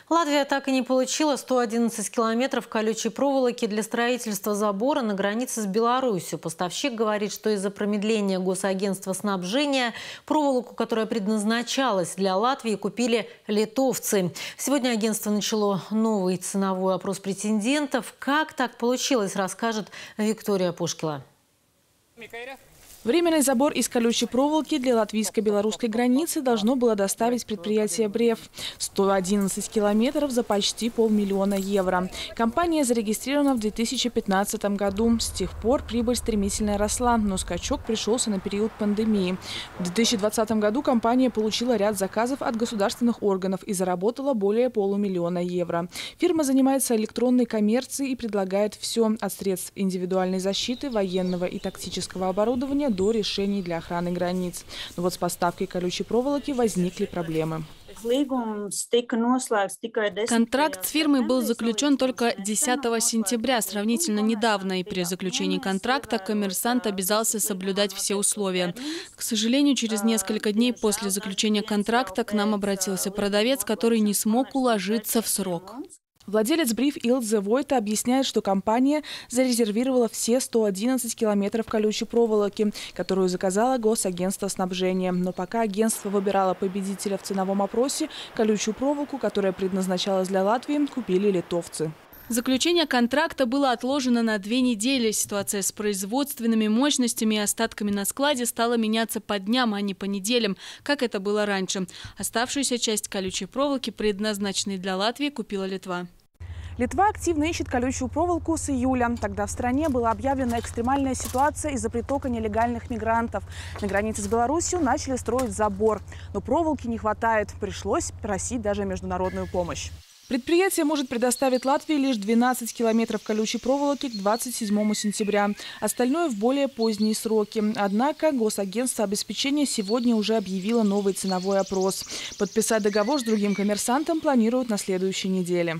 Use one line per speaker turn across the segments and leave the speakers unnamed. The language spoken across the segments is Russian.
Латвия так и не получила 111 километров колючей проволоки для строительства забора на границе с Беларусью. Поставщик говорит, что из-за промедления госагентства снабжения проволоку, которая предназначалась для Латвии, купили литовцы. Сегодня агентство начало новый ценовой опрос претендентов. Как так получилось, расскажет Виктория Пушкила.
Временный забор из колючей проволоки для латвийско-белорусской границы должно было доставить предприятие «Брев». 111 километров за почти 500 000 евро. Компания зарегистрирована в 2015 году. С тех пор прибыль стремительно росла, но скачок пришелся на период пандемии. В 2020 году компания получила ряд заказов от государственных органов и заработала более 500 000 евро. Фирма занимается электронной коммерцией и предлагает все от средств индивидуальной защиты, военного и тактического оборудования до решений для охраны границ. Но вот с поставкой колючей проволоки возникли проблемы.
Контракт с фирмой был заключен только 10 сентября, сравнительно недавно, и при заключении контракта коммерсант обязался соблюдать все условия. К сожалению, через несколько дней после заключения контракта к нам обратился продавец, который не смог уложиться в срок.
Владелец «Брев» Илдзе Войта объясняет, что компания зарезервировала все 111 километров колючей проволоки, которую заказало госагентство снабжения. Но пока агентство выбирало победителя в ценовом опросе, колючую проволоку, которая предназначалась для Латвии, купили литовцы.
Заключение контракта было отложено на 2 недели. Ситуация с производственными мощностями и остатками на складе стала меняться по дням, а не по неделям, как это было раньше. Оставшуюся часть колючей проволоки, предназначенной для Латвии, купила Литва.
Литва активно ищет колючую проволоку с июля. Тогда в стране была объявлена экстремальная ситуация из-за притока нелегальных мигрантов. На границе с Беларусью начали строить забор. Но проволоки не хватает. Пришлось просить даже международную помощь. Предприятие может предоставить Латвии лишь 12 километров колючей проволоки к 27 сентября. Остальное в более поздние сроки. Однако госагентство обеспечения сегодня уже объявило новый ценовой опрос. Подписать договор с другим коммерсантом планируют на следующей неделе.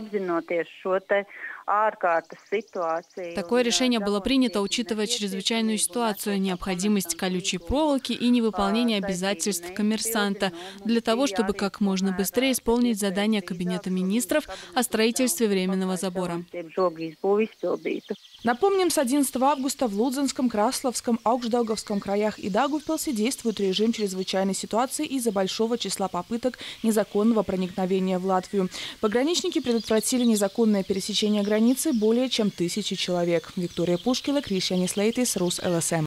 Такое решение было принято, учитывая чрезвычайную ситуацию, необходимость колючей проволоки и невыполнение обязательств коммерсанта, для того, чтобы как можно быстрее исполнить задание Кабинета министров о строительстве временного забора.
Напомним, с 11 августа в Лудзенском, Красловском, Аugšdaugavском краях и Даугавпилсе действует режим чрезвычайной ситуации из-за большого числа попыток незаконного проникновения в Латвию. Пограничники предотвратили незаконное пересечение границы более чем 1000 человек. Виктория Пушкила, Кришьянис Лейтис, Рус ЛСМ.